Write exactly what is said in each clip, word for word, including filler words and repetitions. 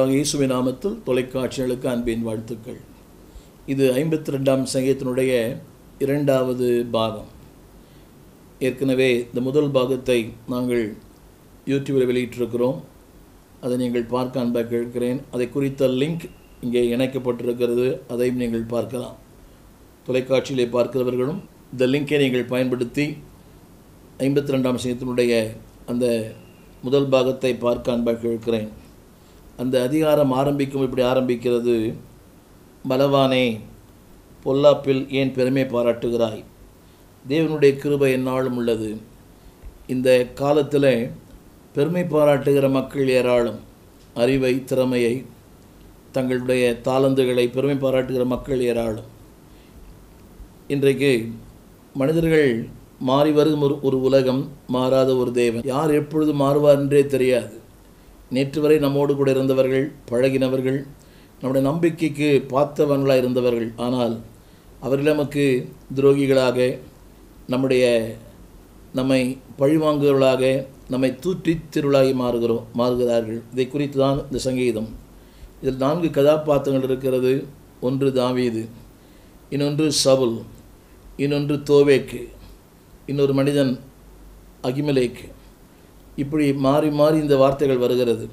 ஆண்டவராகிய இயேசுவின் நாமத்தில் தொலைக்காட்சிகளுக்கு அன்பின் வாழ்த்துக்கள். இது ஐம்பத்தி ரெண்டாம் சங்கீதத்தினுடைய இரண்டாவது பாகம். ஏற்கனவே இந்த முதல் பாகத்தை நாங்கள் யூடியூபில் வெளியிட்டிருக்கிறோம். அதை நீங்கள் பார்க்க அன்பாக கேட்கிறேன். அதை குறித்த லிங்க் இங்கே இணைக்கப்பட்டிருக்கிறது, அதையும் நீங்கள் பார்க்கலாம். தொலைக்காட்சியிலே பார்க்கிறவர்களும் இந்த லிங்கை நீங்கள் பயன்படுத்தி ஐம்பத்தி ரெண்டாம் சங்கீதத்தினுடைய அந்த முதல் பாகத்தை பார்க்க அன்பாக கேட்கிறேன். அந்த அதிகாரம் ஆரம்பிக்கும் இப்படி ஆரம்பிக்கிறது: பலவானே, பொல்லாப்பில் ஏன் பெருமை பாராட்டுகிறாய்? தேவனுடைய கிருபை எந்நாளும் உள்ளது. இந்த காலத்தில் பெருமை பாராட்டுகிற மக்கள் ஏராளம். அறிவை, திறமையை, தங்களுடைய தாளந்துகளை பெருமை பாராட்டுகிற மக்கள் ஏராளம். இன்றைக்கு மனிதர்கள் மாறி வரும் ஒரு ஒரு உலகம், மாறாத ஒரு தேவன். யார் எப்பொழுது மாறுவார் என்றே தெரியாது. நேற்று வரை நம்மோடு கூட இருந்தவர்கள், பழகினவர்கள், நம்முடைய நம்பிக்கைக்கு பார்த்தவர்களாக இருந்தவர்கள். ஆனால் அவர்கள் நமக்கு துரோகிகளாக, நம்முடைய நம்மை பழிவாங்குவர்களாக, நம்மை தூற்றி திருவிழாகி மாறுகிறோம் மாறுகிறார்கள். இதை குறித்து தான் இந்த சங்கீதம். இதில் நான்கு கதாபாத்திரங்கள் இருக்கிறது. ஒன்று தாவீது, இன்னொன்று சவுல், இன்னொன்று தோவேக்கு, இன்னொரு மனிதன் அகிமெலேக்கு. இப்படி மாறி மாறி இந்த வார்த்தைகள் வருகிறது.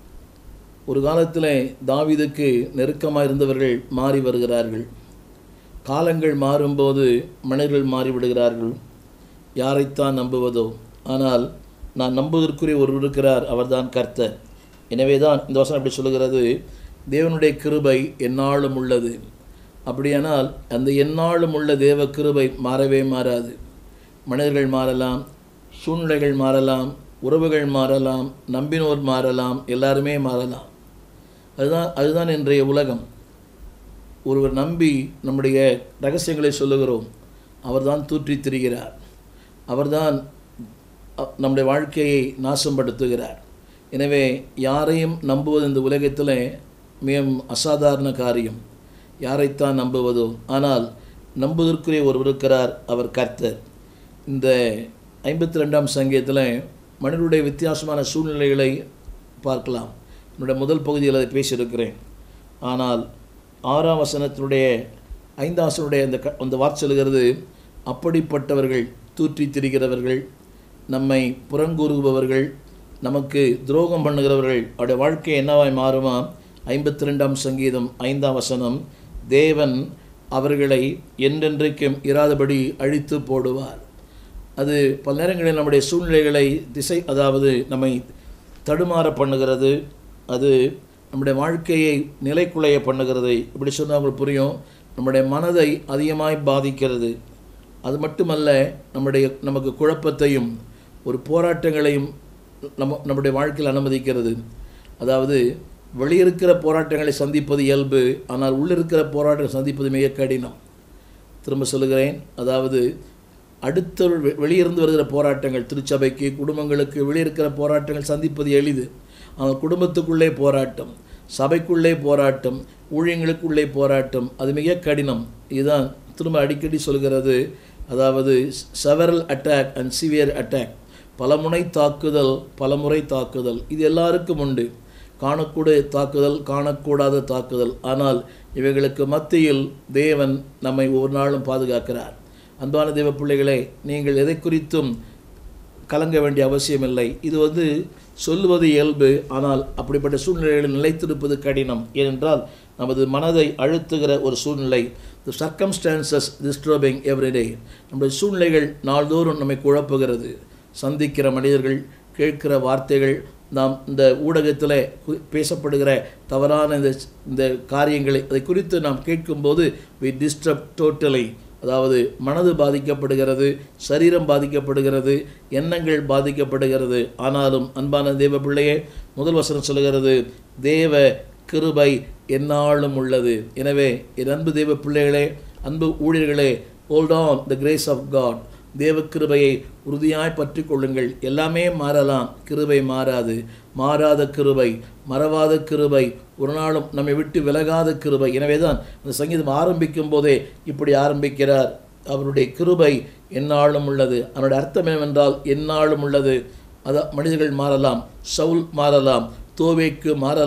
ஒரு காலத்தில் தாவீதுக்கு நெருக்கமாக இருந்தவர்கள் மாறி வருகிறார்கள். காலங்கள் மாறும்போது மனிதர்கள் மாறிவிடுகிறார்கள். யாரைத்தான் நம்புவதோ? ஆனால் நான் நம்புவதற்குரிய ஒருவர் இருக்கிறார், அவர்தான் கர்த்தர். எனவே தான் இந்த வசனம் அப்படி சொல்லுகிறது: தேவனுடைய கிருபை எந்நாளும் உள்ளது. அப்படியானால் அந்த எந்நாளும் உள்ள தேவ கிருபை மாறவே மாறாது. மனிதர்கள் மாறலாம், சூழ்நிலைகள் மாறலாம், உறவுகள் மாறலாம், நம்பினோர் மாறலாம், எல்லாருமே மாறலாம். அதுதான் அதுதான் இன்றைய உலகம். ஒருவர் நம்பி நம்முடைய ரகசியங்களை சொல்லுகிறோம், அவர்தான் தூற்றி திரிகிறார். அவர்தான் நம்முடைய வாழ்க்கையை நாசப்படுத்துகிறார். எனவே யாரையும் நம்புவது இந்த உலகத்தில் மிகவும் அசாதாரண காரியம். யாரைத்தான் நம்புவதோ? ஆனால் நம்புவதற்குரிய ஒருவர் இருக்கிறார், அவர் கர்த்தர். இந்த ஐம்பத்தி ரெண்டாம் சங்கீதத்தில் மனிதனுடைய வித்தியாசமான சூழ்நிலைகளை பார்க்கலாம். என்னுடைய முதல் பகுதியில் அதை பேசியிருக்கிறேன். ஆனால் ஆறாம் வசனத்தினுடைய ஐந்தாம் வசனுடைய அந்த க அந்த வார்த்தை சொல்கிறது: அப்படிப்பட்டவர்கள், தூற்றி திரிகிறவர்கள், நம்மை புறங்கூறுபவர்கள், நமக்கு துரோகம் பண்ணுகிறவர்கள், அவருடைய வாழ்க்கை என்னவாய் மாறுமா? ஐம்பத்தி ரெண்டாம் சங்கீதம் ஐந்தாம் வசனம்: தேவன் அவர்களை என்றென்றைக்கும் இராதபடி அழித்து போடுவார். அது பல நேரங்களில் நம்முடைய சூழ்நிலைகளை திசை அதாவது நம்மை தடுமாற பண்ணுகிறது. அது நம்முடைய வாழ்க்கையை நிலைக்குலைய பண்ணுகிறது. இப்படி சொன்னால் உங்களுக்கு புரியும். நம்முடைய மனதை அதிகமாய் பாதிக்கிறது. அது மட்டுமல்ல, நம்முடைய நமக்கு குழப்பத்தையும் ஒரு போராட்டங்களையும் நம்ம நம்முடைய வாழ்க்கையில் அனுமதிக்கிறது. அதாவது வெளியிருக்கிற போராட்டங்களை சந்திப்பது இயல்பு, ஆனால் உள்ளிருக்கிற போராட்டங்களை சந்திப்பது மிக கடினம். திரும்ப சொல்லுகிறேன், அதாவது அடுத்த வெளியிருந்து வருகிற போராட்டங்கள், திருச்சபைக்கு, குடும்பங்களுக்கு வெளியிருக்கிற போராட்டங்கள் சந்திப்பது எளிது. ஆனால் குடும்பத்துக்குள்ளே போராட்டம், சபைக்குள்ளே போராட்டம், ஊழியங்களுக்குள்ளே போராட்டம், அது மிக கடினம். இதுதான் திரும்ப அடிக்கடி சொல்கிறது. அதாவது several attack and severe attack, பலமுனை தாக்குதல், பலமுறை தாக்குதல், இது எல்லாருக்கும் உண்டு. காணக்கூடிய தாக்குதல், காணக்கூடாத தாக்குதல். ஆனால் இவைகளுக்கு மத்தியில் தேவன் நம்மை ஒவ்வொரு நாளும் பாதுகாக்கிறார். அன்பான தேவ பிள்ளைகளே, நீங்கள் எதை குறித்தும் கலங்க வேண்டிய அவசியமில்லை. இது வந்து சொல்லுவது இயல்பு, ஆனால் அப்படிப்பட்ட சூழ்நிலைகளில் நிலைத்திருப்பது கடினம். ஏனென்றால் நமது மனதை அழுத்துகிற ஒரு சூழ்நிலை. The circumstances disturbing everyday. நம்முடைய சூழ்நிலைகள் நாள்தோறும் நம்மை குழப்புகிறது. சந்திக்கிற மனிதர்கள், கேட்கிற வார்த்தைகள், நாம் இந்த ஊடகத்தில் பேசப்படுகிற தவறான இந்த இந்த காரியங்களை அதை குறித்து நாம் கேட்கும்போது வி டிஸ்டர்ப் டோட்டலி. அதாவது மனது பாதிக்கப்படுகிறது, சரீரம் பாதிக்கப்படுகிறது, எண்ணங்கள் பாதிக்கப்படுகிறது. ஆனாலும் அன்பான தேவ பிள்ளையே, முதல் வசனம் சொல்கிறது: தேவ கிருபை எந்நாளும் உள்ளது. எனவே என் அன்பு தேவ பிள்ளைகளே, அன்பு ஊழியர்களே, hold on the grace of God. தேவ கிருபையை உறுதியாய் பற்றி கொள்ளுங்கள். எல்லாமே மாறலாம், கிருபை மாறாது. மாறாத கிருபை, மறவாத கிருபை, ஒரு நாளும் நம்மை விட்டு விலகாத கிருபை. எனவே தான் அந்த சங்கீதம் ஆரம்பிக்கும் போதே இப்படி ஆரம்பிக்கிறார்: அவருடைய கிருபை எந்நாளும் உள்ளது. அதனுடைய அர்த்தம் என்னவென்றால் எந்நாளும் உள்ளது. அதான் மனிதர்கள் மாறலாம், சவுல் மாறலாம், தோவேக்கு மாறலாம்,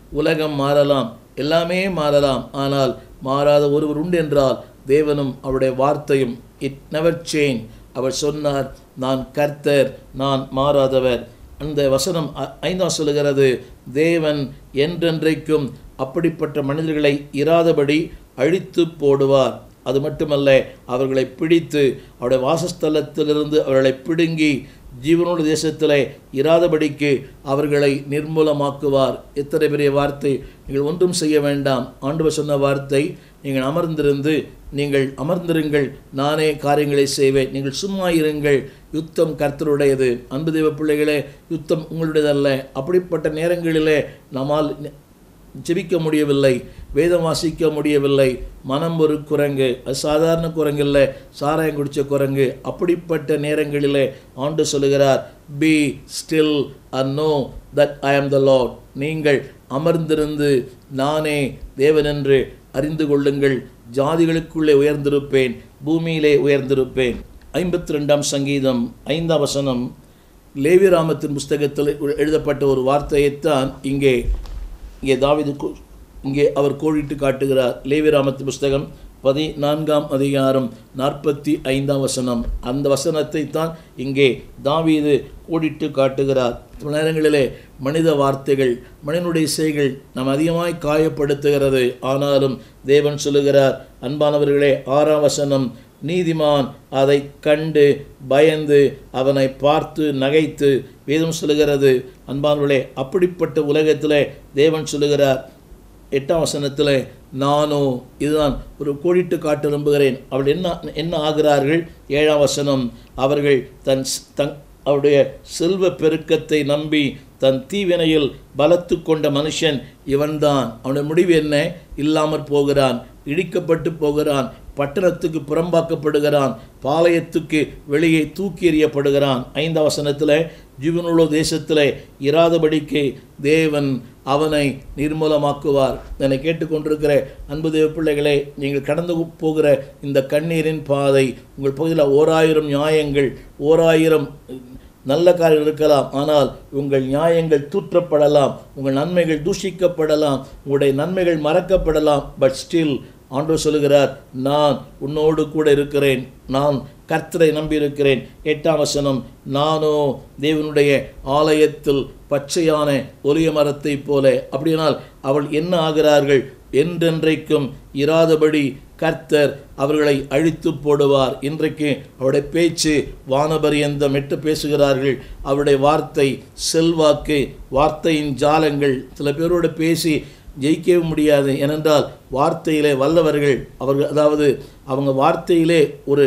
உலகம் மாறலாம், எல்லாமே மாறலாம், ஆனால் மாறாத ஒருவர் உண்டு என்றால் தேவனும் அவருடைய வார்த்தையும். It never change. அவர் சொன்னார், நான் கர்த்தர், நான் மாறாதவர். அந்த வசனம் ஐந்தாம் சொல்லுகிறது, தேவன் என்றென்றைக்கும் அப்படிப்பட்ட மனிதர்களை இராதபடி அழித்து போடுவார். அது மட்டுமல்ல, அவர்களை பிடித்து அவருடைய வாசஸ்தலத்திலிருந்து அவர்களை பிடுங்கி ஜீவனோட தேசத்திலே இராதபடிக்கு அவர்களை நிர்மூலமாக்குவார். எத்தனை பெரிய வார்த்தை! நீங்கள் ஒன்றும் செய்ய வேண்டாம். ஆண்டவர் சொன்ன வார்த்தை, நீங்கள் அமர்ந்திருந்து நீங்கள் அமர்ந்திருங்கள், நானே காரியங்களை செய்வேன், நீங்கள் சும்மா இருங்கள், யுத்தம் கர்த்தருடையது. அன்பு தெய்வ பிள்ளைகளே, யுத்தம் உங்களுடையதல்ல. அப்படிப்பட்ட நேரங்களிலே நம்மால் ஜெபிக்க முடியவில்லை, வேதம் வாசிக்க முடியவில்லை, மனம் ஒரு குரங்கு, அது சாதாரண குரங்கு இல்லை, சாராயம் குடித்த குரங்கு. அப்படிப்பட்ட நேரங்களிலே ஆண்டு சொல்லுகிறார், be still and know that I am the Lord. நீங்கள் அமர்ந்திருந்து நானே தேவன் என்று அறிந்து கொள்ளுங்கள். ஜாதிகளுக்குள்ளே உயர்ந்திருப்பேன், பூமியிலே உயர்ந்திருப்பேன். ஐம்பத்தி ரெண்டாம் சங்கீதம் ஐந்தாம் வசனம் லேவியராமத்தின் புஸ்தகத்தில் எழுதப்பட்ட ஒரு வார்த்தையைத்தான் இங்கே இங்கே தாவீது இங்கே அவர் கோடிட்டு காட்டுகிறார். லேவியராமத்தின் புஸ்தகம் பதினான்காம் அதிகாரம் நாற்பத்தி ஐந்தாம் வசனம். அந்த வசனத்தை தான் இங்கே தாவீது கோடிட்டு காட்டுகிறார். சில நேரங்களிலே மனித வார்த்தைகள், மனிதனுடைய செய்கள் நம் அதிகமாய் காயப்படுத்துகிறது. ஆனாலும் தேவன் சொல்லுகிறார், அன்பானவர்களே, ஆறாம் வசனம், நீதிமான் அதை கண்டு பயந்து அவனை பார்த்து நகைத்து. வேதம் சொல்லுகிறது, அன்பானவர்களே, அப்படிப்பட்ட உலகத்திலே தேவன் சொல்லுகிறார் எட்டாம் வசனத்தில், நானோ, இதுதான் ஒரு கோடிட்டு காட்ட விரும்புகிறேன். அவள் என்ன என்ன ஆகிறார்கள்? ஏழாம் வசனம், அவர்கள் தன் தங் அவருடைய செல்வ பெருக்கத்தை நம்பி தன் தீவினையில் பலத்து கொண்ட மனுஷன் இவன்தான். அவனுடைய முடிவு என்ன? இல்லாமற் போகிறான், இடிக்கப்பட்டு போகிறான், பட்டணத்துக்கு புறம்பாக்கப்படுகிறான், பாளையத்துக்கு வெளியே தூக்கி எறியப்படுகிறான். ஐந்தாம் வசனத்தில், ஜீவனுள்ள தேசத்தில் இராதபடிக்கு தேவன் அவனை நிர்மூலமாக்குவார். என்னை கேட்டுக்கொண்டிருக்கிற அன்பு தேவ பிள்ளைகளே, நீங்கள் கடந்து போகிற இந்த கண்ணீரின் பாதை, உங்கள் பகுதியில் ஓராயிரம் நியாயங்கள், ஓராயிரம் நல்ல காரியம் இருக்கலாம், ஆனால் உங்கள் நியாயங்கள் தூற்றப்படலாம், உங்கள் நன்மைகள் தூஷிக்கப்படலாம், உங்களுடைய நன்மைகள் மறக்கப்படலாம். பட் ஸ்டில் ஆண்டவர் சொல்லுகிறார், நான் உன்னோடு கூட இருக்கிறேன், நான் கர்த்தரை நம்பியிருக்கிறேன். எட்டாம் வசனம், நானோ தேவனுடைய ஆலயத்தில் பச்சையான ஒலிய மரத்தை போல. அப்படியானால் அவள் என்ன ஆகிறார்கள்? என்றென்றைக்கும் இராதபடி கர்த்தர் அவர்களை அழித்து போடுவார். இன்றைக்கு அவருடைய பேச்சு வானபரியந்தம் எட்டு பேசுகிறார்கள். அவருடைய வார்த்தை செல்வாக்கு, வார்த்தையின் ஜாலங்கள். சில பேரோடு பேசி ஜெயிக்கவே முடியாது. ஏனென்றால் வார்த்தையிலே வல்லவர்கள் அவர்கள். அதாவது அவங்க வார்த்தையிலே ஒரு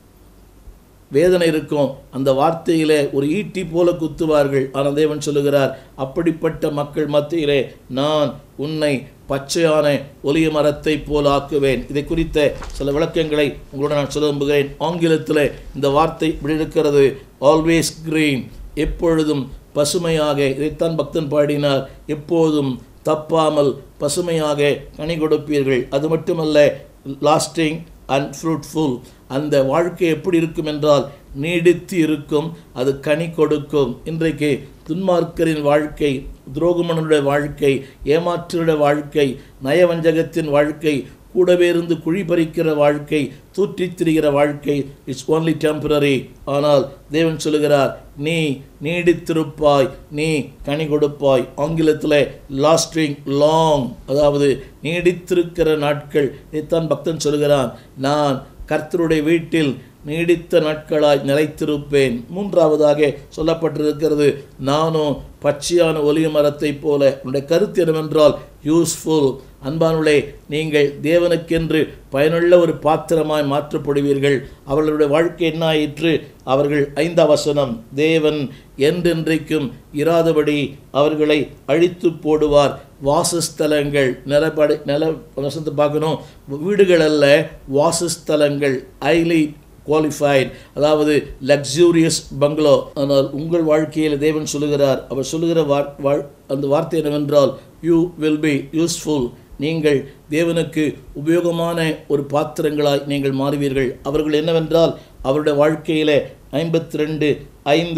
வேதனை இருக்கும், அந்த வார்த்தையிலே ஒரு ஈட்டி போல குத்துவார்கள். ஆனால் தேவன் சொல்லுகிறார், அப்படிப்பட்ட மக்கள் மத்தியிலே நான் உன்னை பச்சையான ஒலிய மரத்தை போல் ஆக்குவேன். இதை குறித்த சில விளக்கங்களை உங்களோட நான் சொல்ல விரும்புகிறேன். ஆங்கிலத்தில் இந்த வார்த்தை இப்படி இருக்கிறது, ஆல்வேஸ் கிரீன், எப்பொழுதும் பசுமையாக. இதைத்தான் பக்தன் பாடினார், எப்போதும் தப்பாமல் பசுமையாக கனி கொடுப்பீர்கள். அது மட்டுமல்ல, லாஸ்டிங் அண்ட் ஃப்ரூட்ஃபுல். அந்த வாழ்க்கை எப்படி இருக்கும் என்றால் நீடித்து இருக்கும், அது கனி கொடுக்கும். இன்றைக்கு துன்மார்க்கரின் வாழ்க்கை, துரோகமனுடைய வாழ்க்கை, ஏமாற்றுடைய வாழ்க்கை, நயவஞ்சகத்தின் வாழ்க்கை, கூடவே இருந்து குழி பறிக்கிற வாழ்க்கை, தூற்றித் திரிகிற வாழ்க்கை, இட்ஸ் ஓன்லி டெம்பரரி. ஆனால் தேவன் சொல்லுகிறார், நீ நீடித்திருப்பாய், நீ கனி கொடுப்பாய். ஆங்கிலத்தில் லாஸ்டிங், லாங், அதாவது நீடித்திருக்கிற நாட்கள். இதைத்தான் பக்தன் சொல்லுகிறான், நான் கர்த்தருடைய வீட்டில் நீடித்த நாட்களாய் நிலைத்திருப்பேன். மூன்றாவதாக சொல்லப்பட்டிருக்கிறது, நானும் பச்சையான ஒலிய மரத்தை போல. உன்னுடைய கருத்து என்னவென்றால் யூஸ்ஃபுல். அன்பானுள்ளே, நீங்கள் தேவனுக்கென்று பயனுள்ள ஒரு பாத்திரமாய் மாற்றப்படுவீர்கள். அவர்களுடைய வாழ்க்கை என்ன ஆயிற்று? அவர்கள் ஐந்தாம் வசனம், தேவன் என்றென்றைக்கும் இராதபடி அவர்களை அழித்து போடுவார். வாசஸ்தலங்கள், நிலப்படை நில வசனத்தை பார்க்கணும், வீடுகள் அல்ல, வாசஸ்தலங்கள், ஹைலி குவாலிஃபைட், அதாவது லக்ஸூரியஸ் பங்களோ. ஆனால் உங்கள் வாழ்க்கையில் தேவன் சொல்லுகிறார், அவர் சொல்லுகிற வார் அந்த வார்த்தை என்னவென்றால், யூ வில் பி யூஸ்ஃபுல். நீங்கள் தேவனுக்கு உபயோகமான ஒரு பாத்திரங்களாய் நீங்கள் மாறுவீர்கள். அவர்கள் என்னவென்றால், அவருடைய வாழ்க்கையில் ஐம்பத்தி ரெண்டு ஐந்து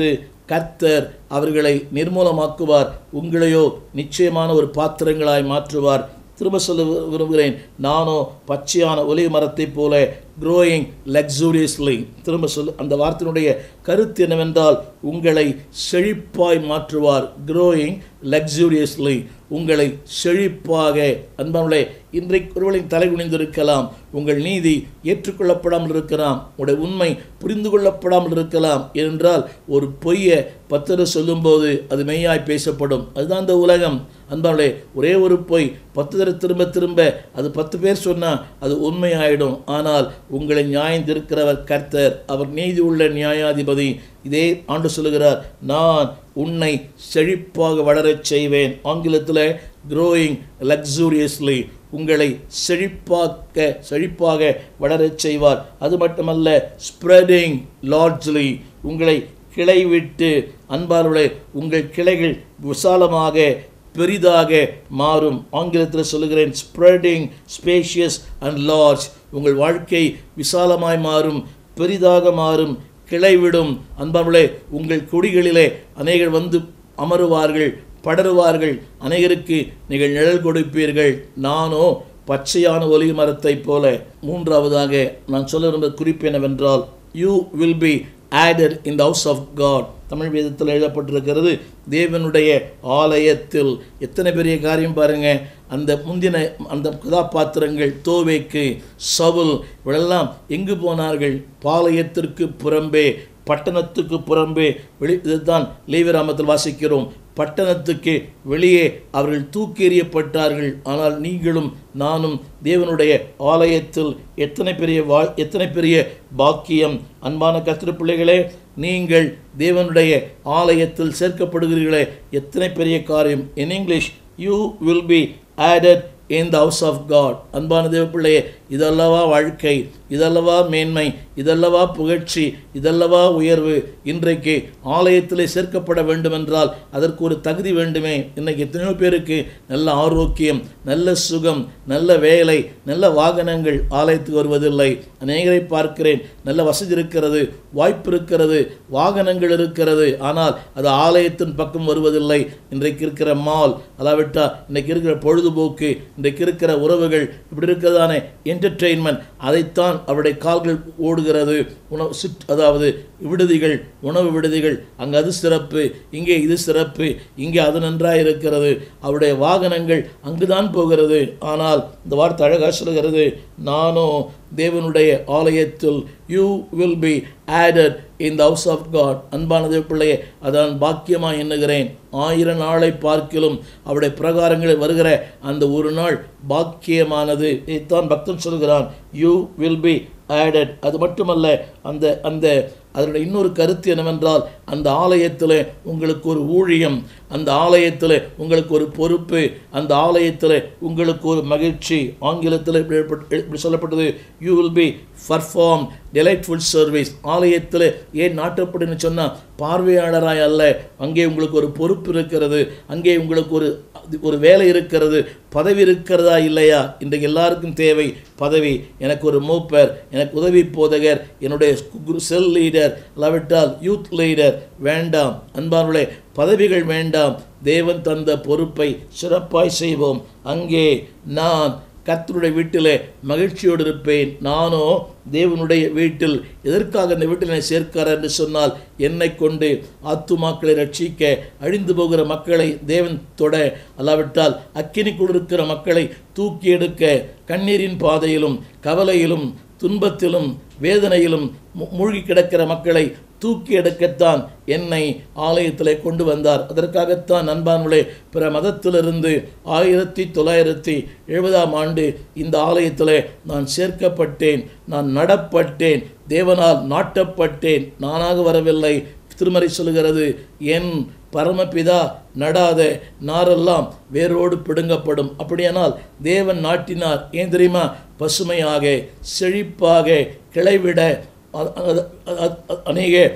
கர்த்தர் அவர்களை நிர்மூலமாக்குவார், உங்களையோ நிச்சயமான ஒரு பாத்திரங்களாய் மாற்றுவார். திரும்ப சொல்ல விரும்புகிறேன், நானோ பச்சையான ஒலிவ மரத்தை போல க்ரோயிங் லக்ஸூரியஸ்லி. திரும்ப சொல், அந்த வார்த்தையினுடைய கருத்து என்னவென்றால் உங்களை செழிப்பாய் மாற்றுவார். க்ரோயிங் லக்ஸூரியஸ்லி, உங்களை செழிப்பாக. அன்பானவர்களே, இன்றைக்கு ஒருவளின் தலை குனிந்திருக்கலாம், உங்கள் நீதி ஏற்றுக்கொள்ளப்படாமல் இருக்கலாம், உங்களுடைய உண்மை புரிந்து கொள்ளப்படாமல் இருக்கலாம். ஏனென்றால் ஒரு பொய்யை பத்தரை சொல்லும்போது அது மெய்யாய் பேசப்படும். அதுதான் இந்த உலகம். அன்பானவர்களே, ஒரே ஒரு பொய் பத்து தடவை திரும்ப திரும்ப அது பத்து பேர் சொன்னால் அது உண்மையாயிடும். ஆனால் உங்களை நியாயந்திருக்கிறவர் கர்த்தர், அவர் நீதி உள்ள நியாயாதிபதி. இதே ஆண்டு சொல்லுகிறார், நான் உன்னை செழிப்பாக வளரச் செய்வேன். ஆங்கிலத்தில் க்ரோயிங் லக்ஸூரியஸ்லி, உங்களை செழிப்பாக்க செழிப்பாக வளரச் செய்வார். அது மட்டுமல்ல, ஸ்ப்ரெடிங் லார்ஜ்லி, உங்களை கிளை விட்டு. அன்பார்களே, உங்கள் கிளைகள் விசாலமாக பெரிதாக மாறும். ஆங்கிலத்தில் சொல்லுகிறேன், ஸ்ப்ரெடிங் ஸ்பேஷியஸ் அண்ட் லார்ஜ். உங்கள் வாழ்க்கை விசாலமாய் மாறும், பெரிதாக மாறும், கிளைவிடும். அன்பார்களே, உங்கள் கொடிகளிலே அநேகர் வந்து அமருவார்கள், படருவார்கள், அநேகருக்கு நீங்கள் நிழல் கொடுப்பீர்கள். நானோ பச்சையான ஒலிவ மரத்தை போல. மூன்றாவதாக நான் சொல்ல விரும்ப குறிப்பு என்னவென்றால், you will be added in the house of God. தமிழ் வேதத்தில் எழுதப்பட்டிருக்கிறது, தேவனுடைய ஆலயத்தில். எத்தனை பெரிய காரியம் பாருங்க. அந்த முந்தின அந்த கதாபாத்திரங்கள், தோவேக்கு, சவுல், இவரெல்லாம் எங்கு போனார்கள்? பாளையத்திற்கு புறம்பே, பட்டணத்துக்கு புறம்பே. வெளி இதுதான் லேவியராமத்தில் வாசிக்கிறோம். பட்டணத்துக்கு வெளியே அவர்கள் தூக்கி எறியப்பட்டார்கள். ஆனால் நீங்களும் நானும் தேவனுடைய ஆலயத்தில். எத்தனை பெரிய வா எத்தனை பெரிய பாக்கியம். அன்பான கர்த்தர் பிள்ளைகளே, நீங்கள் தேவனுடைய ஆலயத்தில் சேர்க்கப்படுகிறீர்களே, எத்தனை பெரிய காரியம். In English, you will be added in the house of God. அன்பான தேவ பிள்ளையே, இதல்லவா வாழ்க்கை, இதல்லவா மேன்மை, இதல்லவா புகழ்ச்சி, இதல்லவா உயர்வு. இன்றைக்கு ஆலயத்திலே சேர்க்கப்பட வேண்டுமென்றால் அதற்கு ஒரு தகுதி வேண்டுமே. இன்றைக்கு எத்தனையோ பேருக்கு நல்ல ஆரோக்கியம், நல்ல சுகம், நல்ல வேலை, நல்ல வாகனங்கள், ஆலயத்துக்கு வருவதில்லை. அநேகரை பார்க்கிறேன், நல்ல வசதி இருக்கிறது, வாய்ப்பு இருக்கிறது, வாகனங்கள் இருக்கிறது, ஆனால் அது ஆலயத்தின் பக்கம் வருவதில்லை. இன்றைக்கு இருக்கிற மால், அதாவிட்டா இன்றைக்கு இருக்கிற பொழுதுபோக்கு, இன்றைக்கு இருக்கிற உறவுகள், இப்படி இருக்கிறதான என்டர்டெயின்மெண்ட், அதைத்தான் அவருடைய கால்கள் ஓடுகிறது. உணவு சிட் அதாவது விடுதிகள், உணவு விடுதிகள், அங்கே அது சிறப்பு, இங்கே இது சிறப்பு, இங்கே அது நன்றாக இருக்கிறது. அவருடைய வாகனங்கள் அங்குதான் போகிறது. ஆனால் இந்த வார்த்தை அழகாக சொல்கிறது, நானோ தேவனுடைய ஆலயத்தில், you will be added in the house of God. அன்பான தேவ பிள்ளையே, அதான் பாக்கியமாக எண்ணுகிறேன். ஆயிரம் நாளை பார்க்கிலும் அவருடைய பிரகாரங்களில் வருகிற அந்த ஒரு நாள் பாக்கியமானது. இதைத்தான் பக்தன் சொல்கிறான், யூ வில் பி added. அது மட்டுமல்ல, அந்த அந்த அதனுடைய இன்னொரு கருத்து என்னவென்றால், அந்த ஆலயத்தில் உங்களுக்கு ஒரு ஊழியம், அந்த ஆலயத்தில் உங்களுக்கு ஒரு பொறுப்பு, அந்த ஆலயத்தில் உங்களுக்கு ஒரு மகிழ்ச்சி. ஆங்கிலத்தில் இப்படி சொல்லப்பட்டது, you will be perform delightful service. ஆலயத்தில் ஏன் நாட்டப்படுன்னு சொன்னால் பார்வையாளராய் அல்ல, அங்கே உங்களுக்கு ஒரு பொறுப்பு இருக்கிறது, அங்கே உங்களுக்கு ஒரு ஒரு வேலை இருக்கிறது, பதவி இருக்கிறதா இல்லையா? இன்றைக்கு எல்லாருக்கும் தேவை பதவி. எனக்கு ஒரு மூப்பர், எனக்கு உதவி போதகர், என்னுடைய செல் லீடர், இல்லாவிட்டால் யூத் லீடர் வேண்டாம். அன்பார்களே, பதவிகள் வேண்டாம். தேவன் தந்த பொறுப்பை சிறப்பாய் செய்வோம். அங்கே நான் கர்த்தருடைய வீட்டிலே மகிழ்ச்சியோடு இருப்பேன். நானோ தேவனுடைய வீட்டில். எதற்காக இந்த வீட்டில் என்னை சேர்க்கிறார் என்று சொன்னால், என்னை கொண்டு ஆத்துமாக்களை ரட்சிக்க, அழிந்து போகிற மக்களை தேவன் தொட, அல்லாவிட்டால் அக்கினிக்குள் இருக்கிற மக்களை தூக்கி எடுக்க, கண்ணீரின் பாதையிலும் கவலையிலும் துன்பத்திலும் வேதனையிலும் மூழ்கி கிடக்கிற மக்களை தூக்கி எடுக்கத்தான் என்னை ஆலயத்தில் கொண்டு வந்தார். அதற்காகத்தான் அன்பானவர்களே, பிற மதத்திலிருந்து ஆயிரத்தி தொள்ளாயிரத்தி எழுபதாம் ஆண்டு இந்த ஆலயத்தில் நான் சேர்க்கப்பட்டேன், நான் நடப்பட்டேன், தேவனால் நாட்டப்பட்டேன். நானாக வரவில்லை. திருமறை சொல்லுகிறது, என் பரமபிதா நடாத நாரெல்லாம் வேரோடு பிடுங்கப்படும். அப்படியானால் தேவன் நாட்டினார். ஏன் தெரியுமா? பசுமையாக, செழிப்பாக, கிளைவிட, அநேக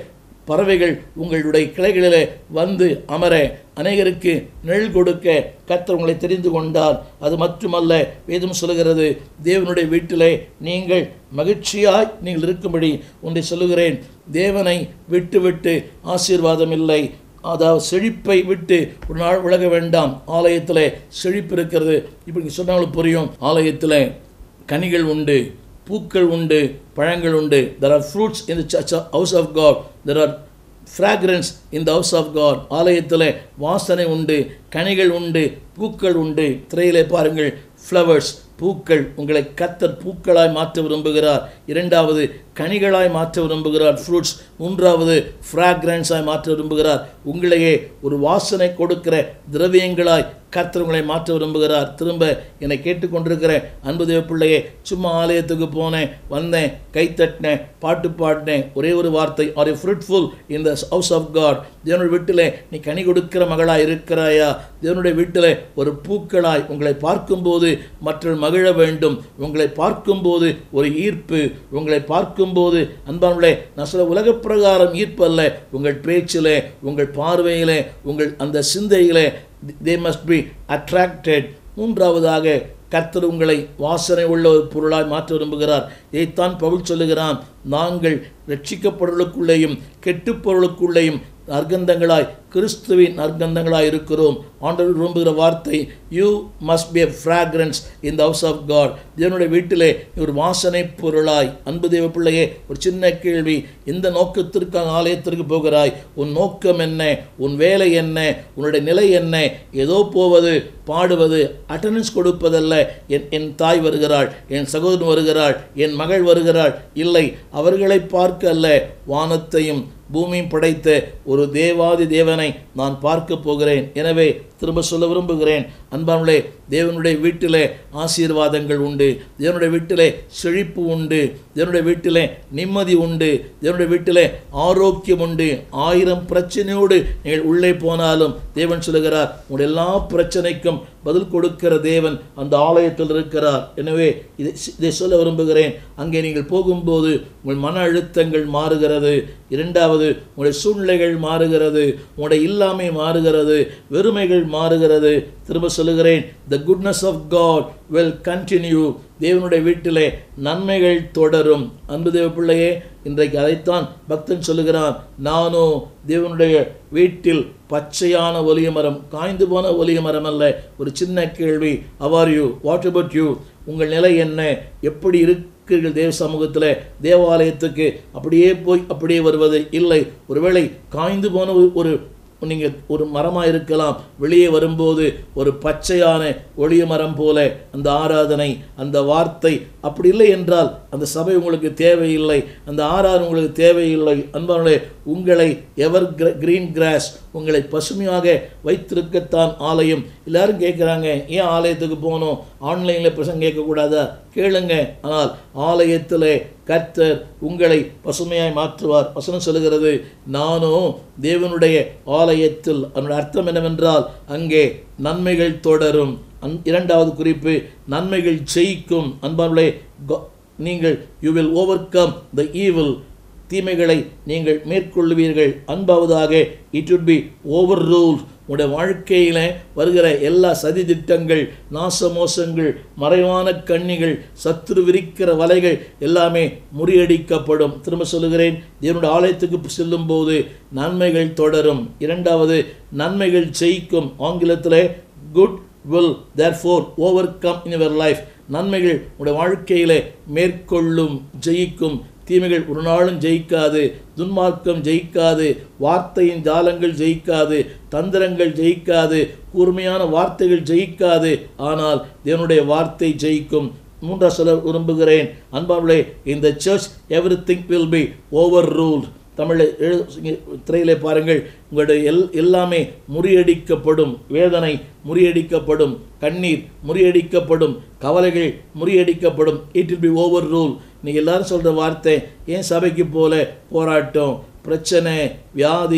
பறவைகள் உங்களுடைய கிளைகளிலே வந்து அமர அநேகருக்கு நிழல் கொடுக்க கர்த்தர் உங்களை தெரிந்து கொண்டார். அது மட்டுமல்ல, வேதம் சொல்லுகிறது, தேவனுடைய வீட்டிலே நீங்கள் மகிழ்ச்சியாய் நீங்கள் இருக்கும்படி ஒன்றை சொல்லுகிறேன். தேவனை விட்டு விட்டு ஆசீர்வாதம் இல்லை. அதாவது செழிப்பை விட்டு ஒரு நாள் விலக வேண்டாம். ஆலயத்தில் செழிப்பு இருக்கிறது. இப்படி சொன்னாலும் புரியும். ஆலயத்தில் கனிகள் உண்டு, பூக்கள் உண்டு, பழங்கள் உண்டு. There are fruits in the church house of God. There are fragrance in the house of God. ஆலயத்தில் வாசனை உண்டு, கனிகள் உண்டு, பூக்கள் உண்டு. திரையிலே பாருங்கள், ஃப்ளவர்ஸ், பூக்கள். உங்களை கர்த்தர் பூக்களாய் மாற்ற விரும்புகிறார். இரண்டாவது கனிகளாய் மாற்ற விரும்புகிறார், ஃப்ரூட்ஸ். மூன்றாவது ஃப்ராக்ரன்ஸாய் மாற்ற விரும்புகிறார். உங்களையே ஒரு வாசனை கொடுக்கிற திரவியங்களாய் கர்த்தர் உங்களை மாற்ற விரும்புகிறார். திரும்ப என்னை கேட்டுக்கொண்டிருக்கிற அன்பு தேவ பிள்ளையே, சும்மா ஆலயத்துக்கு போனேன், வந்தேன், கை தட்டினேன், பாட்டு பாடினேன், ஒரே ஒரு வார்த்தை, are you fruitful in the house of God? தேவனுடைய வீட்டில் நீ கனி கொடுக்கிற மகளாய் இருக்கிறாயா? தேவனுடைய வீட்டில் ஒரு பூக்களாய் உங்களை பார்க்கும்போது மற்றவர்கள் மகிழ வேண்டும். உங்களை பார்க்கும்போது ஒரு ஈர்ப்பு, உங்களை பார்க்கும்போது அன்பானவர்களே, நான் சொல்ல உலக பிரகாரம் ஈர்ப்பு அல்ல. உங்கள் பேச்சிலே, உங்கள் பார்வையிலே, உங்கள் அந்த சிந்தையிலே they must be attracted. மூன்றாவதாக கர்த்தர் உங்களை வாசனை உள்ள ஒரு பொருளாய் மாற்ற விரும்புகிறார். இதைத்தான் பவுல் சொல்லுகிறான், நாங்கள் ரட்சிக்கப்படுவதற்குள்ளேயும் கெட்டுப்பொருளுக்குள்ளேயும் நற்கந்தங்களாய், கிறிஸ்துவின் நற்கந்தங்களாய் இருக்கிறோம். ஆண்டவர் விரும்புகிற வார்த்தை, you must be a fragrance in the house of God. தேவனுடைய வீட்டிலே ஒரு வாசனை பொருளாய். அன்பு தேவ பிள்ளையே, ஒரு சின்ன கேள்வி, எந்த நோக்கத்திற்காக ஆலயத்திற்கு போகிறாய்? உன் நோக்கம் என்ன? உன் வேலை என்ன? உன்னுடைய நிலை என்ன? ஏதோ போவது, பாடுவது, அட்டண்டன்ஸ் கொடுப்பதல்ல. என் என் தாய் வருகிறாள், என் சகோதரன் வருகிறாள், என் மகள் வருகிறாள். இல்லை, அவர்களை பார்க்க அல்ல, வானத்தையும் பூமியும் படைத்த ஒரு தேவாதி தேவனை நான் பார்க்க போகிறேன். எனவே திரும்ப சொல்ல விரும்புகிறேன், அன்பானவர்களே, தேவனுடைய வீட்டிலே ஆசீர்வாதங்கள் உண்டு, தேவனுடைய வீட்டிலே செழிப்பு உண்டு, தேவனுடைய வீட்டிலே நிம்மதி உண்டு, தேவனுடைய வீட்டிலே ஆரோக்கியம் உண்டு. ஆயிரம் பிரச்சனையோடு நீங்கள் உள்ளே போனாலும் தேவன் சொல்லுகிறார், உங்களுடைய எல்லா பிரச்சனைக்கும் பதில் கொடுக்கிற தேவன் அந்த ஆலயத்தில் இருக்கிறார். எனவே இதை இதை சொல்ல விரும்புகிறேன். அங்கே நீங்கள் போகும்போது உங்கள் மன அழுத்தங்கள் மாறுகிறது. இரண்டாவது, உங்களுடைய சூழ்நிலைகள் மாறுகிறது, உங்களுடைய இல்லாமை மாறுகிறது, வெறுமைகள் மாறுகிறது. திரும்ப சொல்லுகிறேன், the goodness of God will continue. தேவனுடைய வீட்டிலே நன்மைகள் தொடரும். அன்பு தேவ பிள்ளையே, இன்றைக்கு அதைத்தான் பக்தன் சொல்லுகிறான், நானோ தேவனுடைய வீட்டில் பச்சையான ஒலிய மரம், காய்ந்து போன ஒலிய மரம் அல்ல. ஒரு சின்ன கேள்வி, how are you? What about you? உங்கள் நிலை என்ன? எப்படி இருக்கிறீர்கள் தேவ சமூகத்தில்? தேவாலயத்துக்கு அப்படியே போய் அப்படியே வருவது இல்லை. ஒருவேளை காய்ந்து போன ஒரு நீங்கள் ஒரு மரமாக இருக்கலாம். வெளியே வரும்போது ஒரு பச்சையான ஒளிய மரம் போல அந்த ஆராதனை, அந்த வார்த்தை. அப்படி இல்லை என்றால் அந்த சபை உங்களுக்கு தேவையில்லை, அந்த ஆராதனை உங்களுக்கு தேவையில்லை. அன்பானவர்களே, உங்களை எவர் கிரீன் கிராஸ், உங்களை பசுமையாக வைத்திருக்கத்தான் ஆலயம். எல்லாரும் கேட்குறாங்க, ஏன் ஆலயத்துக்கு போகணும்? ஆன்லைனில் பிரசங்கம் கேட்கக்கூடாதா? கேளுங்க. ஆனால் ஆலயத்தில் கர்த்தர் உங்களை பசுமையாய் மாற்றுவார். வசனம் சொல்லுகிறது, நானும் தேவனுடைய ஆலயத்தில். அதனுடைய அர்த்தம் என்னவென்றால், அங்கே நன்மைகள் தொடரும். அன் இரண்டாவது குறிப்பு, நன்மைகள் ஜெயிக்கும். அன்பானவர்களே, நீங்கள் you will overcome the evil. தீமைகளை நீங்கள் மேற்கொள்வீர்கள். அன்பாவதாக, it would be overruled. உங்களுடைய வாழ்க்கையில் வருகிற எல்லா சதி திட்டங்கள், நாசமோசங்கள், மறைவான கண்ணிகள், சத்துரு விரிக்கிற வலைகள் எல்லாமே முறியடிக்கப்படும். திரும்ப சொல்லுகிறேன், தேவனுடைய ஆலயத்துக்கு செல்லும் போது நன்மைகள் தொடரும். இரண்டாவது, நன்மைகள் ஜெயிக்கும். ஆங்கிலத்தில் good will therefore overcome in your life. நன்மைகள் உங்களுடைய வாழ்க்கையில் மேற்கொள்ளும், ஜெயிக்கும். தீமைகள் ஒரு நாளும் ஜெயிக்காது, துன்மார்க்கம் ஜெயிக்காது, வார்த்தையின் ஜாலங்கள் ஜெயிக்காது, தந்திரங்கள் ஜெயிக்காது, கூர்மையான வார்த்தைகள் ஜெயிக்காது. ஆனால் தேவனுடைய வார்த்தை ஜெயிக்கும். மூன்றாவது சொல்ல விரும்புகிறேன், அன்பானவர்களே, இந்த church everything will be overruled. தமிழில் எழு திரையிலே பாருங்கள், உங்களுடைய எல் எல்லாமே முறியடிக்கப்படும். வேதனை முறியடிக்கப்படும், கண்ணீர் முறியடிக்கப்படும், கவலைகள் முறியடிக்கப்படும். It will be overrule. நீங்கள் எல்லாரும் சொல்கிற வார்த்தை, ஏன் சபைக்கு போல போராட்டம், பிரச்சனை, வியாதி,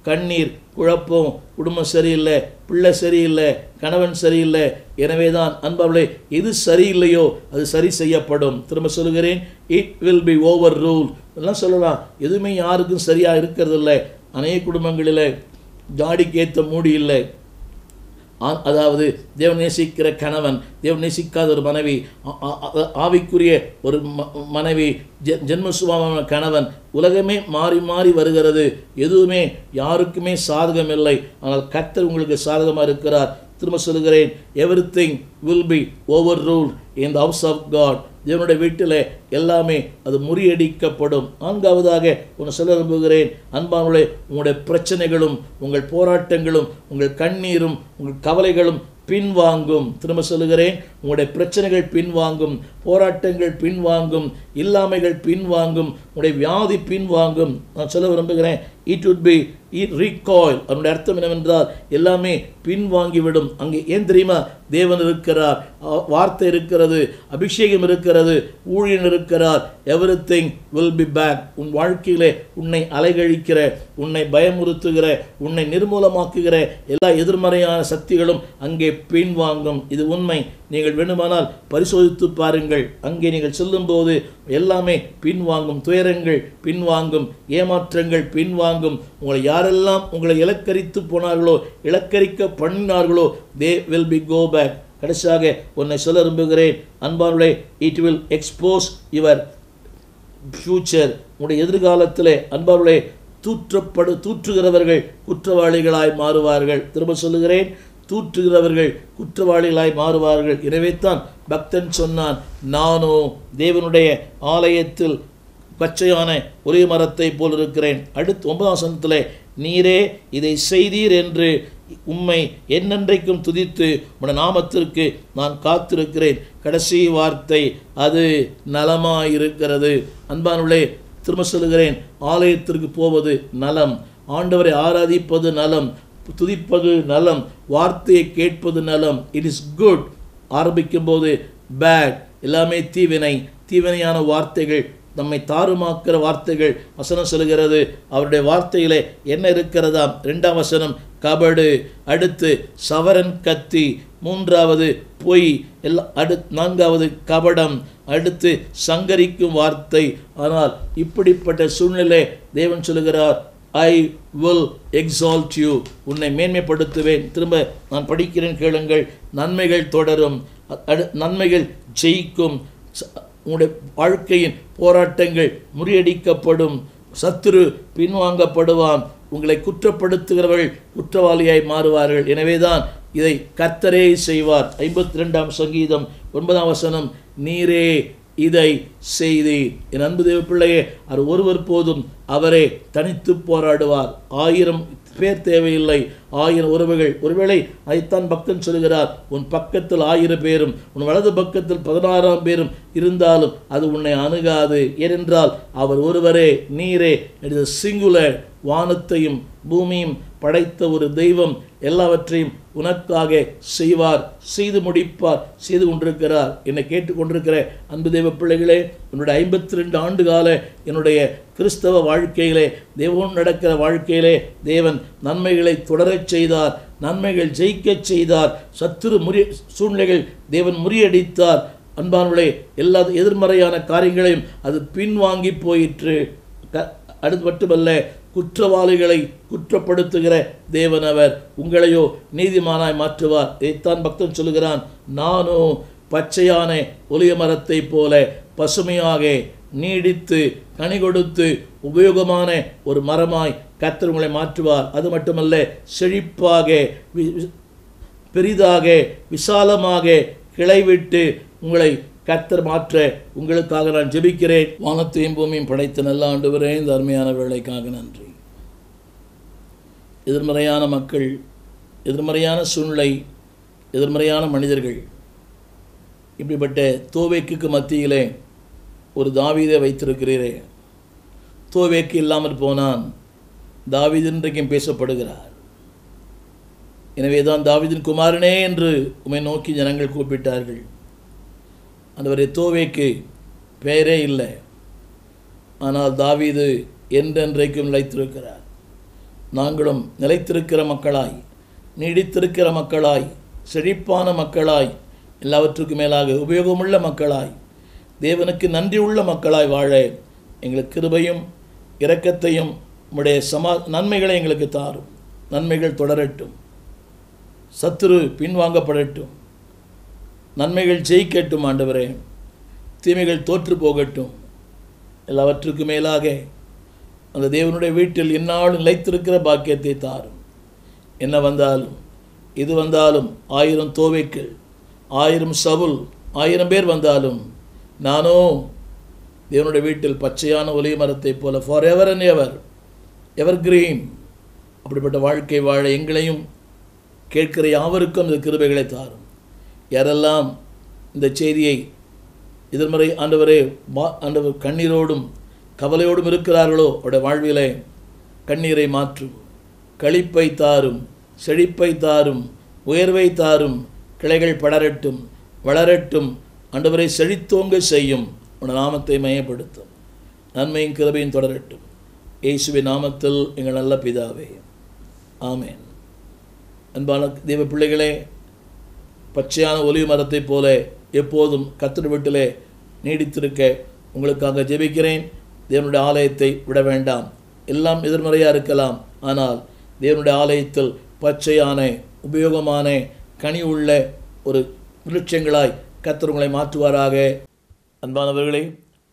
கண்ணீர், குழப்பம், குடும்பம் சரியில்லை, பிள்ளை சரியில்லை, கணவன் சரியில்லை. எனவே தான் அன்பார்களே, எது சரியில்லையோ அது சரி செய்யப்படும். திரும்ப சொல்கிறேன், it will be overrule எல்லாம் சொல்லலாம். எதுவுமே யாருக்கும் சரியாக இருக்கிறது இல்லை. அநேக குடும்பங்களில் ஜாடிக்கு ஏற்ற மூடி இல்லை. அதாவது தேவன் நேசிக்கிற கணவன், தேவன் நேசிக்காத ஒரு மனைவி, ஆவிக்குரிய ஒரு மனைவி, ஜென்ம சுபாவமான கணவன், உலகமே மாறி மாறி வருகிறது. எதுவுமே யாருக்குமே சாதகம் இல்லை. ஆனால் கர்த்தர் உங்களுக்கு சாதகமாக இருக்கிறார். திரும்ப சொல்கிறேன், everything will be overruled in the house of God. தேவனுடைய வீட்டில் எல்லாமே அது முறியடிக்கப்படும். நான்காவதாக ஒன்று சொல்ல விரும்புகிறேன், அன்பானவர்களே, உங்களுடைய பிரச்சனைகளும் உங்கள் போராட்டங்களும் உங்கள் கண்ணீரும் உங்கள் கவலைகளும் பின்வாங்கும். திரும்ப சொல்லுகிறேன், உங்களுடைய பிரச்சனைகள் பின்வாங்கும், போராட்டங்கள் பின்வாங்கும், இல்லாமைகள் பின்வாங்கும், உங்களுடைய வியாதி பின்வாங்கும். நான் சொல்ல விரும்புகிறேன், it would be it recoil. அதனுடைய அர்த்தம் என்னவென்றால் எல்லாமே பின்வாங்கிவிடும். அங்கே ஏன் தெரியுமா? தேவன் இருக்கிறார், வார்த்தை இருக்கிறது, அபிஷேகம் இருக்கிறது, ஊழியன் இருக்கிறார். Everything will be back. உன் வாழ்க்கையிலே உன்னை அலைகழிக்கிற, உன்னை பயமுறுத்துகிற, உன்னை நிர்மூலமாக்குகிற எல்லா எதிர்மறையான சக்திகளும் அங்கே பின்வாங்கும். இது உண்மை. நீங்கள் வேண்டுமானால் பரிசோதித்து பாருங்கள். அங்கே நீங்கள் செல்லும்போது எல்லாமே பின்வாங்கும். துயரங்கள் பின்வாங்கும், ஏமாற்றங்கள் பின்வாங்கும். உங்களை யாரெல்லாம் உங்களை இலக்கரித்து போனார்களோ, இலக்கரிக்க பண்ணினார்களோ, they will be go back. கடைசியாக உன்னை சொல்ல விரும்புகிறேன், அன்பானவர்களே, it will expose your future. உங்களுடைய எதிர்காலத்திலே அன்பானவர்களே, தூற்றப்படு தூற்றுகிறவர்கள் குற்றவாளிகளாய் மாறுவார்கள். திரும்ப சொல்லுகிறேன், தூற்றுகிறவர்கள் குற்றவாளிகளாய் மாறுவார்கள். எனவே தான் பக்தன் சொன்னான், நானோ தேவனுடைய ஆலயத்தில் பச்சையான ஒரே மரத்தை போல் இருக்கிறேன். அடுத்து ஒன்பதாம் வசனத்திலே, நீரே இதை செய்தீர் என்று உம்மை என்னென்றைக்கும் துதித்து உடைய நாமத்திற்கு நான் காத்திருக்கிறேன். கடைசி வார்த்தை, அது நலமாயிருக்கிறது. அன்பானுள்ளே, திரும்ப சொல்லுகிறேன், ஆலயத்திற்கு போவது நலம், ஆண்டவரை ஆராதிப்பது நலம், துதிப்பது நலம், வார்த்தையை கேட்பது நலம். It is good. ஆரம்பிக்கும் போது பேட், எல்லாமே தீவினை, தீவினையான வார்த்தைகள், நம்மை தாறுமாக்கிற வார்த்தைகள். வசனம் சொல்கிறது, அவருடைய வார்த்தையிலே என்ன இருக்கிறதாம்? ரெண்டாம் வசனம் கபடு, அடுத்து சவரன் கத்தி, மூன்றாவது பொய், எல்லா அடுத்து நான்காவது கபடம், அடுத்து சங்கரிக்கும் வார்த்தை. ஆனால் இப்படிப்பட்ட சூழ்நிலை தேவன் சொல்லுகிறார், ஐ வில் எக்ஸால்ட் யூ, உன்னை மேன்மைப்படுத்துவேன். திரும்ப நான் படிக்கிறேன், கேளுங்கள். நன்மைகள் தொடரும், நன்மைகள் ஜெயிக்கும், உங்களுடைய வாழ்க்கையின் போராட்டங்கள் முறியடிக்கப்படும், சத்துரு பின்வாங்கப்படுவான், உங்களை குற்றப்படுத்துகிறவர்கள் குற்றவாளியாய் மாறுவார்கள். எனவேதான் இதை கர்த்தரே செய்வார். ஐம்பத்தி ரெண்டாம் சங்கீதம் ஒன்பதாம் வசனம், நீரே இதை செய்தி. என் அன்பு தேவ பிள்ளையே, அவர் ஒருவர் போதும், அவரே தனித்து போராடுவார். ஆயிரம் பேர் தேவையில்லை, ஆயிரம் உறவுகள். ஒருவேளை அதைத்தான் பக்தன் சொல்கிறார், உன் பக்கத்தில் ஆயிரம் பேரும் உன் வலது பக்கத்தில் பதினாறாம் பேரும் இருந்தாலும் அது உன்னை அணுகாது. ஏனென்றால் அவர் ஒருவரே, நீரே. சிங்குலர். வானத்தையும் பூமியும் படைத்த ஒரு தெய்வம் எல்லாவற்றையும் உனக்காக செய்வார், செய்து முடிப்பார், செய்து கொண்டிருக்கிறார். என்னை கேட்டுக்கொண்டிருக்கிற அன்பு தெய்வ பிள்ளைகளே, என்னுடைய ஐம்பத்தி ரெண்டு ஆண்டு கால என்னுடைய கிறிஸ்தவ வாழ்க்கையிலே, தேவன் நடக்கிற வாழ்க்கையிலே தேவன் நன்மைகளை தொடரச் செய்தார், நன்மைகள் ஜெயிக்கச் செய்தார், சத்துரு முறி சூழ்நிலைகள் தேவன் முறியடித்தார். அன்பானவர்களே, எல்லா எதிர்மறையான காரியங்களையும் அது பின்வாங்கி போயிற்று. அடுத்து மட்டுமல்ல, குற்றவாளிகளை குற்றப்படுத்துகிற தேவன் அவர், உங்களையோ நீதிமானாய் மாற்றுவார். இதைத்தான் பக்தன் சொல்லுகிறான், நானோ பச்சையான ஒலிய மரத்தை போல பசுமையாக நீடித்து கனி கொடுத்து உபயோகமான ஒரு மரமாய் கர்த்தர் உங்களை மாற்றுவார். அது மட்டுமல்ல, செழிப்பாக, பெரிதாக, விசாலமாக கிளைவிட்டு உங்களை கர்த்தர் மாற்ற உங்களுக்காக நான் ஜெபிக்கிறேன். வானத்தையும் பூமியும் படைத்த நல்ல ஆண்டவரே, இந்த அருமையான வேளைக்காக நன்றி. எதிர்மறையான மக்கள், எதிர்மறையான சூழ்நிலை, எதிர்மறையான மனிதர்கள், இப்படிப்பட்ட தோவேக்கு மத்தியிலே ஒரு தாவீதை வைத்திருக்கிறீரே. தோவேக்கு இல்லாமல் போனான், தாவீது இன்றைக்கும் பேசப்படுகிறார். எனவே தான் தாவீதின் குமாரனே என்று உம்மை நோக்கி ஜனங்கள் கூப்பிட்டார்கள். அந்தவரை தோவேக்கு பெயரே இல்லை, ஆனால் தாவீது என்றென்றைக்கும் நிலைத்திருக்கிறார். நாங்களும் நிலைத்திருக்கிற மக்களாய், நீடித்திருக்கிற மக்களாய், செழிப்பான மக்களாய், எல்லாவற்றுக்கும் மேலாக உபயோகமுள்ள மக்களாய், தேவனுக்கு நன்றி உள்ள மக்களாய் வாழ எங்களுக்கு கிருபையும் இரக்கத்தையும் உம்முடைய சமா நன்மைகளை எங்களுக்கு தாரும். நன்மைகள் தொடரட்டும், சத்துரு பின்வாங்கப்படட்டும், நன்மைகள் ஜெயிக்கட்டும் ஆண்டவரே, தீமைகள் தோற்று போகட்டும். எல்லாவற்றுக்கும் மேலாக அந்த தேவனுடைய வீட்டில் எந்நாளும் நிலைத்திருக்கிற பாக்கியத்தை தாரும். என்ன வந்தாலும் இது வந்தாலும், ஆயிரம் தோவைக்கள், ஆயிரம் சவுல், ஆயிரம் பேர் வந்தாலும், நானோ தேவனுடைய வீட்டில் பச்சையான ஒலிவ மரத்தைப் போல forever and ever evergreen. அப்படிப்பட்ட வாழ்க்கை வாழ எங்களையும் கேட்கிற யாவருக்கும் இந்த கிருபைகளை தாரும். யாரெல்லாம் இந்த செய்தியை எதிர்மறை ஆண்டவரே ஆண்டவர் கண்ணீரோடும் கவலையோடும் இருக்கிறார்களோ அவருடைய வாழ்விலே கண்ணீரை மாற்றும், களிப்பை தாரும், செழிப்பை தாரும், உயர்வை தாரும். கிளைகள் படரட்டும், வளரட்டும். ஆண்டவரை செழித்தோங்க செய்யும். உடைய நாமத்தை மையப்படுத்தும். நன்மையும் கிருபையும் தொடரட்டும். இயேசுவின் நாமத்தில் எங்கள் நல்ல பிதாவே, ஆமேன். அன்பான தேவ பிள்ளைகளே, பச்சையான ஒலிவ மரத்தைப் போல எப்போதும் கர்த்தர் வீட்டிலே நீடித்திருக்க உங்களுக்காக ஜெபிக்கிறேன். தேவனுடைய ஆலயத்தை விட வேண்டாம். எல்லாம் எதிர்மறையாக இருக்கலாம், ஆனால் தேவனுடைய ஆலயத்தில் பச்சையான உபயோகமான கனி உள்ள ஒரு விருட்சங்களாய் கர்த்தர் உங்களை மாற்றுவாராக. அன்பானவர்களே,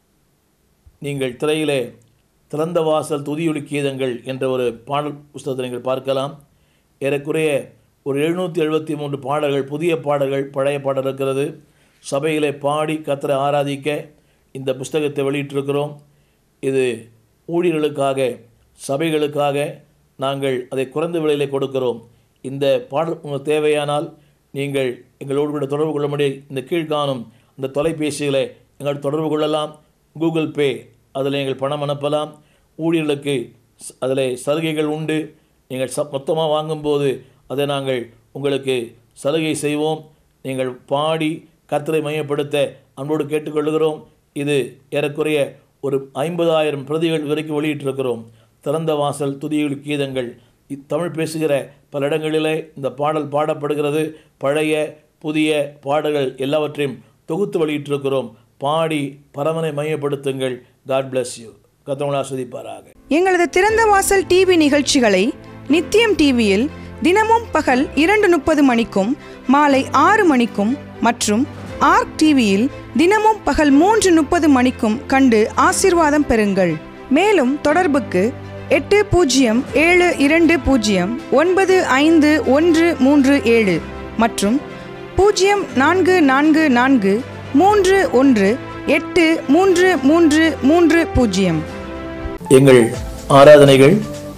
நீங்கள் திரையிலே திறந்த வாசல் துதியொலி கீதங்கள் என்ற ஒரு பாடல் புஸ்தகத்தை நீங்கள் பார்க்கலாம். ஏறக்குறைய ஒரு எழுநூற்றி எழுபத்தி மூன்று பாடல்கள், புதிய பாடல்கள், பழைய பாடல் இருக்கிறது. சபையிலே பாடி கர்த்தரை ஆராதிக்க இந்த புஸ்தகத்தை வெளியிட்டிருக்கிறோம். இது ஊழியர்களுக்காக, சபைகளுக்காக நாங்கள் அதை குறைந்த விலையிலே கொடுக்கிறோம். இந்த பாடல் உங்களுக்கு தேவையானால் நீங்கள் எங்களோடு கூட தொடர்பு கொள்ள முடியும். இந்த கீழ்காணும் இந்த தொலைபேசிகளை எங்களோடு தொடர்பு கொள்ளலாம். கூகுள் பே, அதில் நீங்கள் பணம் அனுப்பலாம். ஊழியர்களுக்கு அதில் சலுகைகள் உண்டு. நீங்கள் ச மொத்தமாக வாங்கும்போது அதை நாங்கள் உங்களுக்கு சலுகை செய்வோம். நீங்கள் பாடி கர்த்தரை மையப்படுத்த அன்போடு கேட்டுக்கொள்கிறோம். இது ஏறக்குறைய ஒரு ஐம்பதாயிரம் பிரதிகள் வரைக்கும் வெளியிட்டிருக்கிறோம். திறந்த வாசல் துதியொலி கீதங்கள். தமிழ் பேசுகிற பல இடங்களிலே இந்த பாடல் பாடப்படுகிறது. பழைய புதிய பாடல்கள் எல்லாவற்றையும் தொகுத்து வெளியிட்டிருக்கிறோம். பாடி பரமனை மையப்படுத்துங்கள். God bless you. கர்த்தர் ஆசீர்வதிப்பாராக. எங்களது திறந்த வாசல் டிவி நிகழ்ச்சிகளை நித்தியம் டிவியில் தினமும் பகல் இரண்டு முப்பது மணிக்கும் மாலை ஆறு மணிக்கும் மற்றும் ஆர்க் டிவியில் தினமும் பகல் மூன்று முப்பது மணிக்கும் கண்டு ஆசீர்வாதம் பெறுங்கள். மேலும் தொடர்புக்கு எட்டு பூஜ்ஜியம் ஏழு இரண்டு பூஜ்ஜியம் ஒன்பது ஐந்து ஒன்று மூன்று ஏழு மற்றும் பூஜ்ஜியம் நான்கு நான்கு நான்கு மூன்று ஒன்று எட்டு மூன்று மூன்று மூன்று பூஜ்ஜியம். எங்கள் ஆராதனைகள்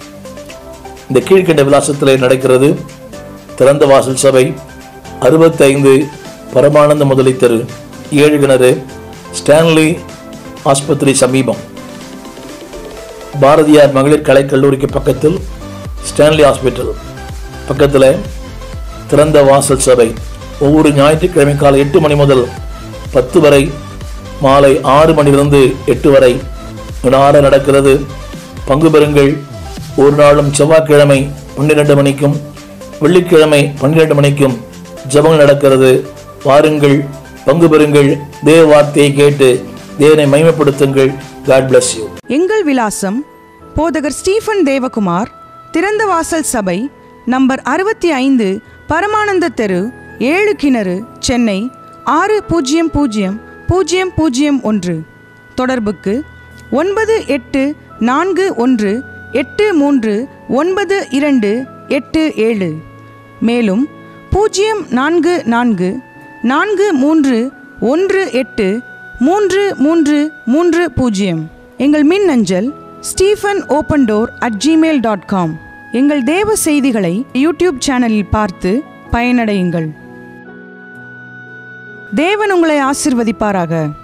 இந்த கீழ்கண்ட விலாசத்திலே நடக்கிறது. திறந்த வாசல் சபை, அறுபத்தைந்து பரமானந்த முதலி தெரு, ஏழு கிணறு, ஸ்டான்லி ஆஸ்பத்திரி சமீபம், பாரதியார் மகளிர் கலை கல்லூரிக்கு பக்கத்தில் ஸ்டான்லி ஹாஸ்பிட்டல் பக்கத்தில் திறந்த வாசல் சபை. ஒவ்வொரு ஞாயிற்றுக்கிழமை காலை எட்டு மணி முதல் பத்து வரை, மாலை ஆறு மணிலிருந்து எட்டு வரை வினாட நடக்கிறது. பங்கு பெறுங்கள். ஒரு நாளும் செவ்வாய்க்கிழமை பன்னிரெண்டு மணிக்கும் வெள்ளிக்கிழமை பன்னிரெண்டு மணிக்கும் ஜெபம் நடக்கிறது. வாருங்கள், பங்கு பெறுங்கள். தேவ வார்த்தையை கேட்டு தேவனை மகிமைப்படுத்துங்கள். God bless you. எங்கள் விலாசம் போதகர் ஸ்டீஃபன் தேவகுமார், திறந்த வாசல் சபை, நம்பர் அறுபத்தி ஐந்து, பரமானந்த தெரு, ஏழு கிணறு, சென்னை ஆறு பூஜ்ஜியம் பூஜ்ஜியம் பூஜ்ஜியம் பூஜ்ஜியம் ஒன்று. தொடர்புக்கு ஒன்பது எட்டு நான்கு ஒன்று எட்டு மூன்று ஒன்பது இரண்டு எட்டு ஏழு. மேலும் பூஜ்ஜியம் நான்கு நான்கு நான்கு மூன்று ஒன்று எட்டு மூன்று மூன்று மூன்று பூஜ்ஜியம். எங்கள் மின் அஞ்சல் Stephen open door at Gmail dot com. எங்கள் தேவ செய்திகளை யூடியூப் சேனலில் பார்த்து பயனடையுங்கள். தேவன் உங்களை ஆசீர்வதிப்பாராக.